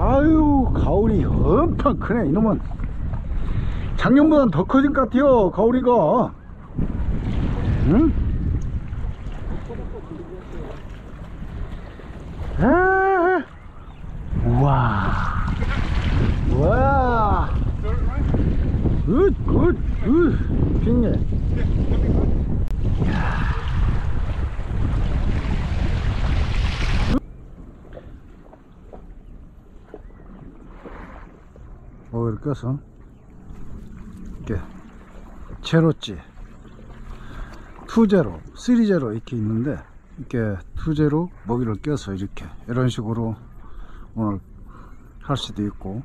아유, 가오리 엄청 크네. 이놈은 작년보단 더 커진 것 같아요, 가오리가. 응? 아, 우와, 우와, 핑계. 이렇게 해서 이렇게 제로지, 투제로, 쓰리제로 이렇게 있는데, 이렇게 투제로 먹이를 껴서 이렇게 이런 식으로 오늘 할 수도 있고.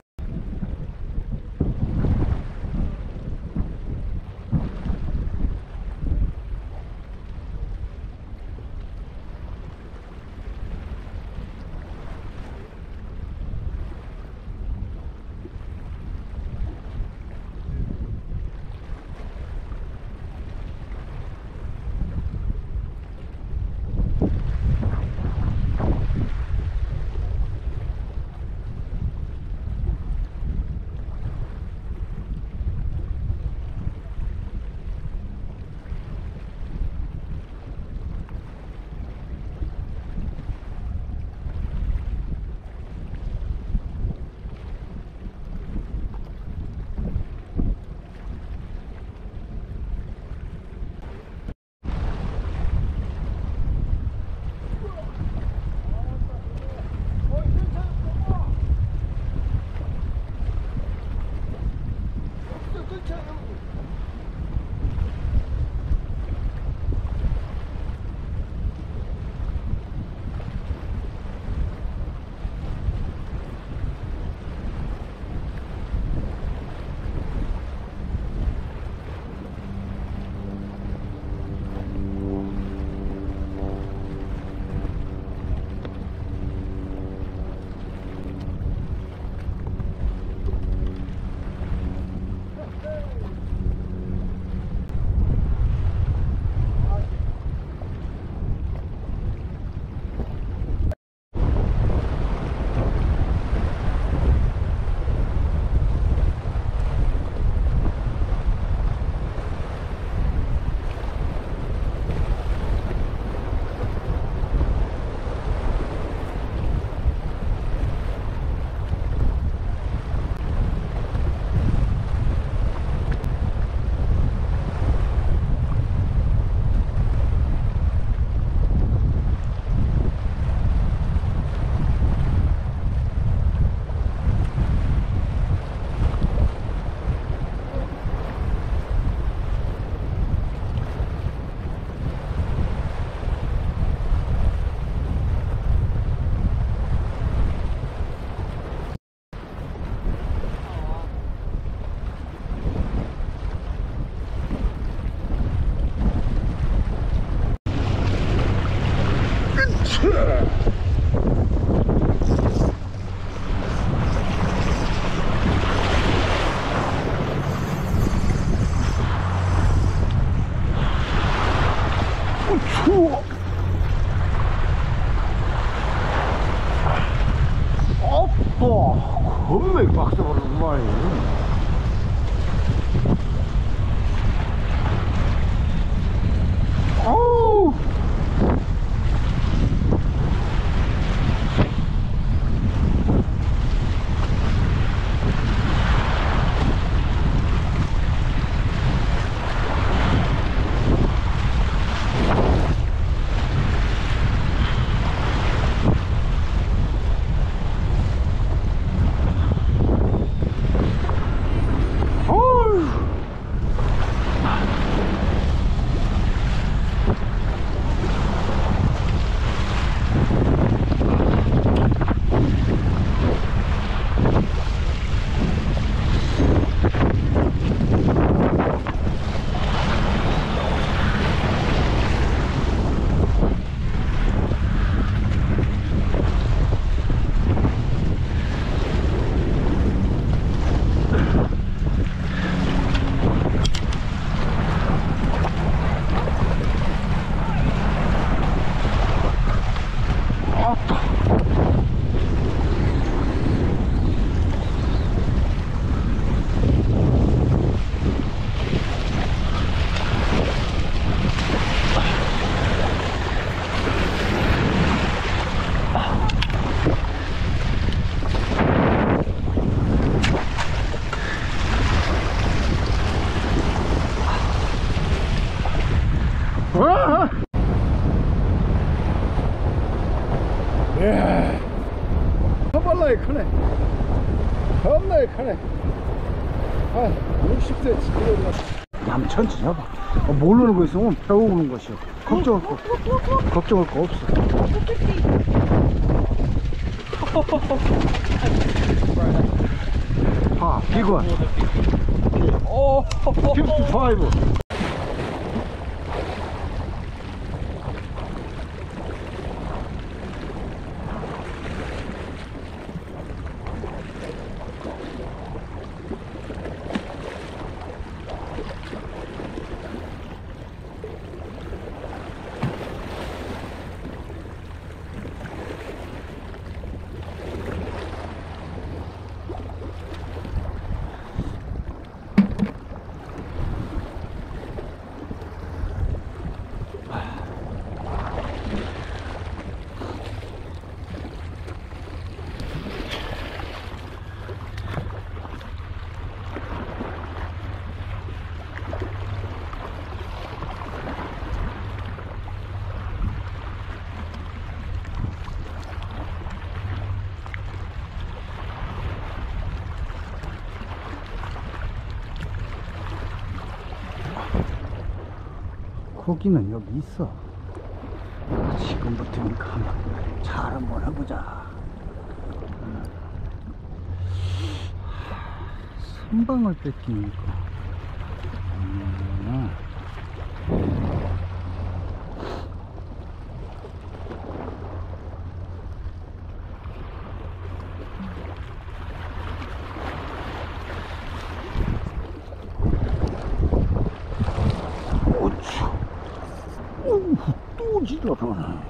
추워. 아빠 겁나 빡세버리구만. 어우, 겁나게 크네. 겁나게 크네. 한 60cm. 얌천치 잡아. 모르는 거 있으면 배워오는 것이요. 걱정할 거 없어. 아, 비건. 오, 55. 고기는 여기 있어. 지금부터니까 한번 잘 한번 해보자. 선방을 뺏기니까. 또 지랄하네.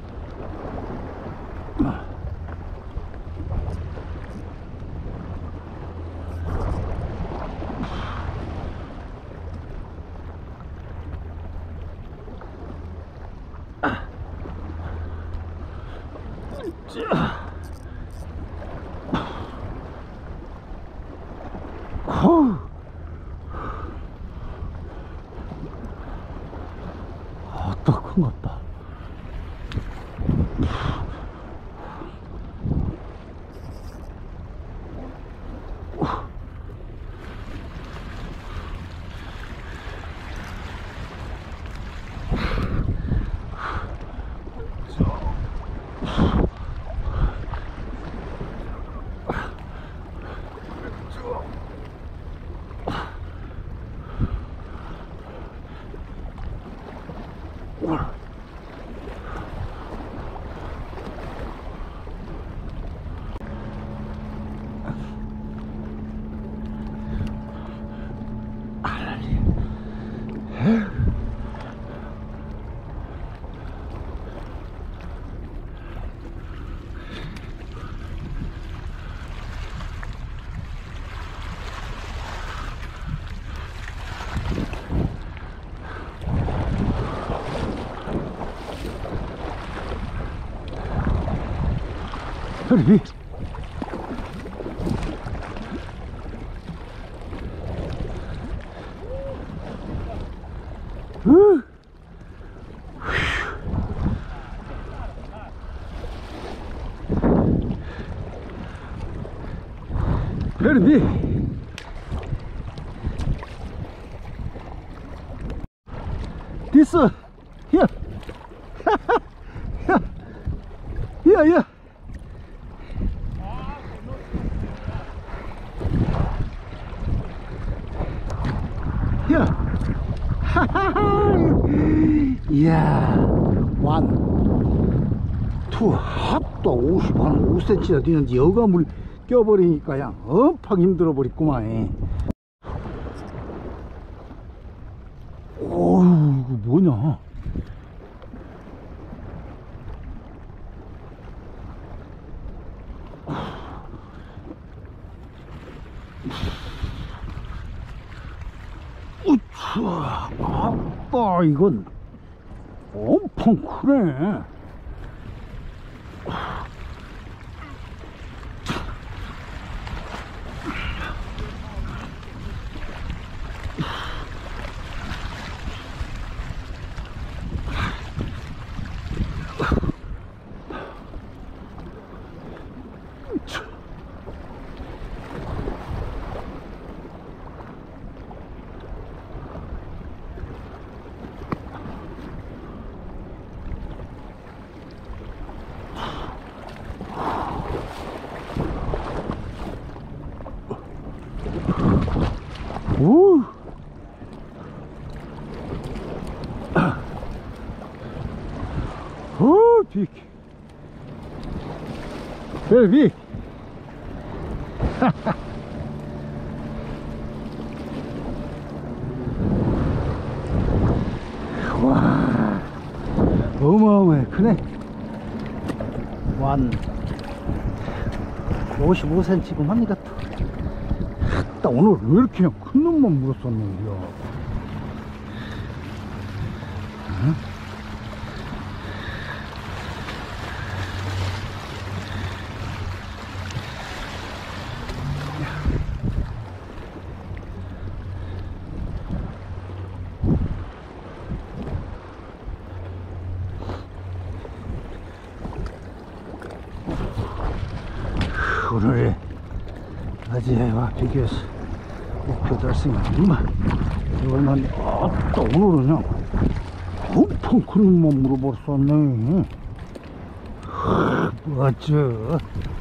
아따 큰 것 같다. 그래. 그래. This here. Here. 이야, 1, 2, 합도 5cm나 되는데 여가 물 껴버리니까 그냥 엄청 힘들어 버렸구만. 어휴, 이거 뭐냐. 우차, 아빠 이건 엄청 크네. 오! 오, 빅. Very big. 와, 어마어마해. 크네. 완 55cm 합니다. 딱 오늘 왜 이렇게 큰 놈만 물었었는데요? 응? 오늘 어제와 비교해서 목표 달성이 얼마나 아따 오늘은 그냥 엄청 큰 놈만 물어버렸었네. 맞죠.